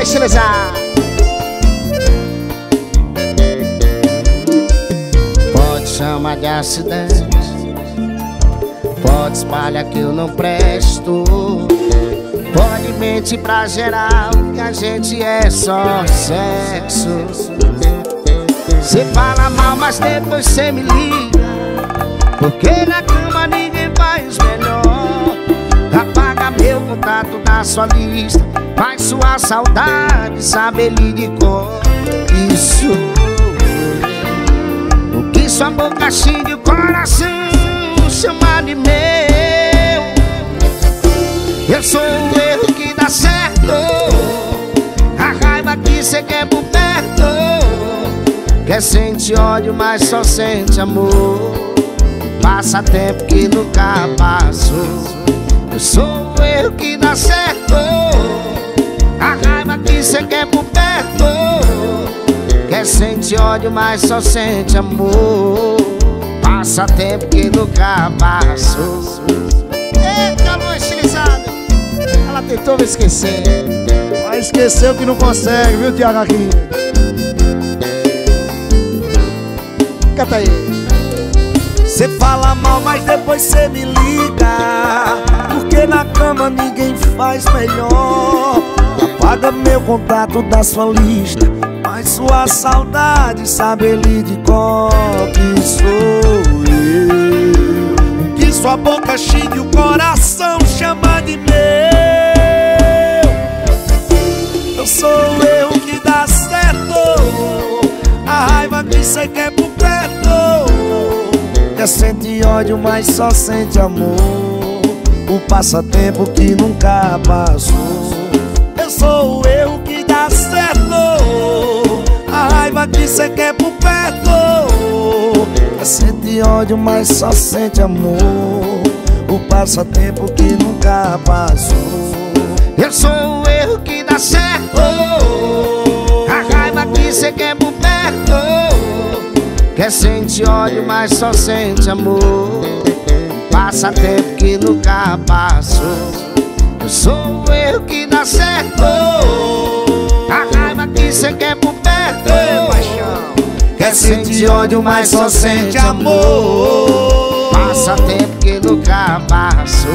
estilizar. Pode chamar de acidente, pode espalhar que eu não presto, pode mentir pra geral que a gente é só sexo. Cê fala mal, mas depois cê me liga, porque na cama ninguém faz melhor. Apaga meu contato da sua lista, faz sua saudade saber lhe de cor. Isso, o que sua boca xingue o coração chama de meu. Eu sou o erro que dá certo, a raiva que cê quer por perto. Quer sentir ódio, mas só sente amor. Passa tempo que nunca passou. Eu sou o erro que dá certo, a raiva que cê quer por perto. Quer sentir ódio, mas só sente amor. Passa tempo que nunca passou. Eita, lua estilizada, ela tentou me esquecer, mas esqueceu que não consegue, viu, Tiago aqui? Canta aí. Cê fala mal, mas depois cê me liga, porque na cama ninguém faz melhor. Apaga meu contato da sua lista, mas sua saudade sabe ele de cor. Que sou eu, que sua boca xingue o coração chama de meu. Eu sou eu que dá certo, a raiva que cê quer por perto. Quer sentir ódio, mas só sente amor. O passatempo que nunca passou. Eu sou o erro que dá certo, a raiva que cê quer por perto. Quer sentir ódio, mas só sente amor. O passatempo que nunca passou. Eu sou o erro que dá certo, a raiva que cê quer por perto. Quer sentir ódio, mas só sente amor. Passa tempo que nunca passou. Eu sou o erro que dá certo, a raiva que cê quer por perto. Quer sentir ódio, mas só sente amor. Passa tempo que nunca passou.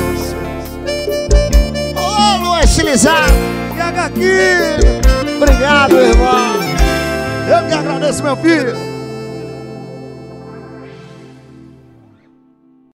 Ô, lua estilizada, Tiago aqui. Obrigado, irmão. Eu que agradeço, meu filho.